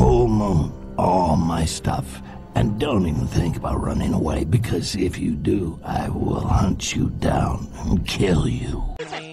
full moon, all my stuff. And don't even think about running away, because if you do, I will hunt you down and kill you.